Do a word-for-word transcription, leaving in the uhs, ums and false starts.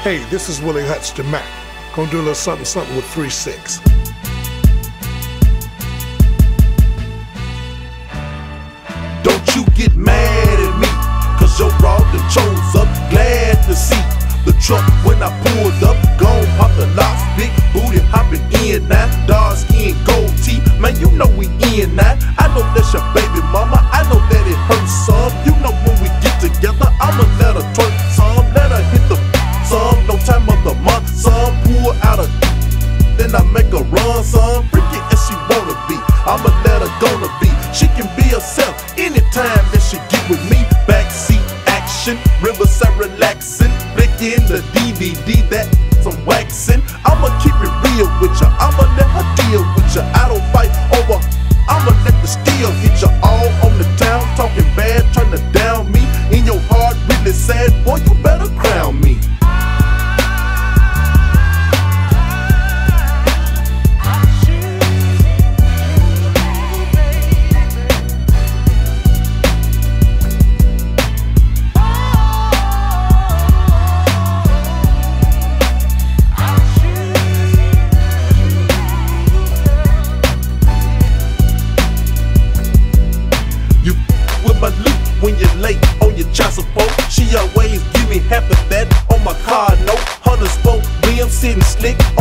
Hey, this is Willie Hutchinson Mac. Gonna do a little something something with three six. Don't you get mad at me, cause your broad done chose up. Glad to see the truck when I pulled up. Gon' pop the locks, big booty hopping in now. Dark skin, gold teeth, man, you know we in now. I know that's your baby mama, I know that it hurts some. You know when we get together, I'ma let her twerk some. Let her hit the some, no time of the month. Some pull out a then I make her run some. Freaky as she wanna be, I'ma let her gonna be. She can be herself anytime that she get with me. Backseat action, riverside relaxing, flicking the D V D that some waxing. I'ma keep it real with ya, I'ma let her deal with ya. I don't fight over, I'ma let the steel hit ya. All on the town, talking bad, trying to down me. In your heart, really sad, boy, you better crown me. When you're late on your child support, she always give me half of that on my car note. Hundred spoke, rims sitting slick